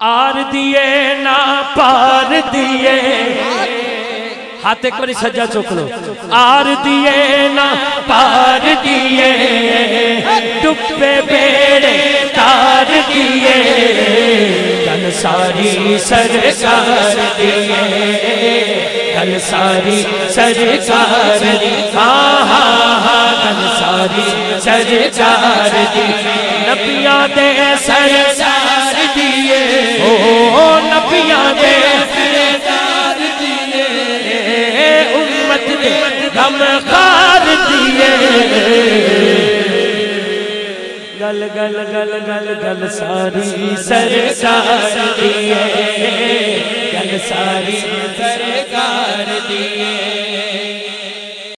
Are दिए ना पार दिए, हाथ एक बारी सज्जा चुक लो। आर दिए ना पार दिए, डुबे बेड़े तार दिए, कल सारी सरकार दिए, कल सारी सरकार दी, हाँ हाँ हाँ कल सारी सरकार दी, नबियां दे सरकार दिए, ओ नबियां दे सरकार दिए, उम्मत दे गमखार दिए, गल गल गल गल गल सारी सरकार दिए, गल सारी सरकार दिए।